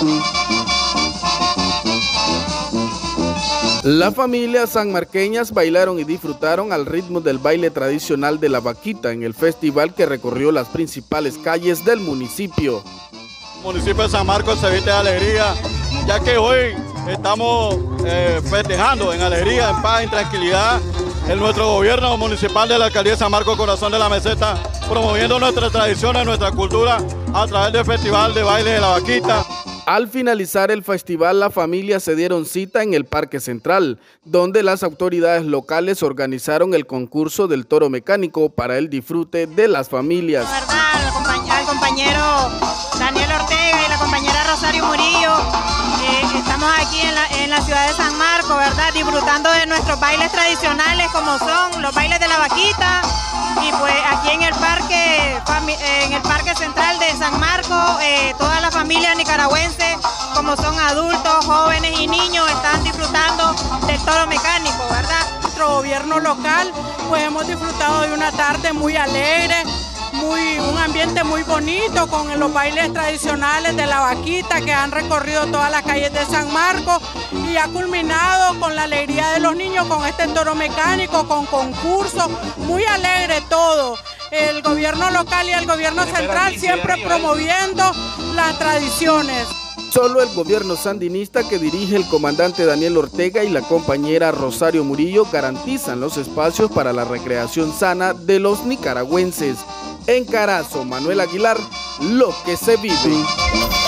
Las familias sanmarqueñas bailaron y disfrutaron al ritmo del baile tradicional de la vaquita en el festival que recorrió las principales calles del municipio. El municipio de San Marcos se viste de alegría, ya que hoy estamos festejando en alegría, en paz, en tranquilidad, en nuestro gobierno municipal de la alcaldía de San Marcos, corazón de la meseta, promoviendo nuestras tradiciones, nuestra cultura a través del festival de baile de la vaquita. Al finalizar el festival, las familias se dieron cita en el Parque Central, donde las autoridades locales organizaron el concurso del toro mecánico para el disfrute de las familias. La verdad, al compañero Daniel Ortega y la compañera Rosario Murillo, estamos aquí en la ciudad de San Marcos, ¿verdad? Disfrutando de nuestros bailes tradicionales como son los bailes de la vaquita, y pues aquí en el Parque Central de San Marcos, todas las familias nicaragüenses, como son adultos, jóvenes y niños, están disfrutando del toro mecánico, ¿verdad? Nuestro gobierno local, pues hemos disfrutado de una tarde muy alegre, un ambiente muy bonito con los bailes tradicionales de la vaquita que han recorrido todas las calles de San Marcos y ha culminado con la alegría de los niños con este toro mecánico, con concursos, muy alegre todo. El gobierno local y el gobierno central siempre promoviendo las tradiciones. Solo el gobierno sandinista que dirige el comandante Daniel Ortega y la compañera Rosario Murillo garantizan los espacios para la recreación sana de los nicaragüenses. En Carazo, Manuel Aguilar, lo que se vive.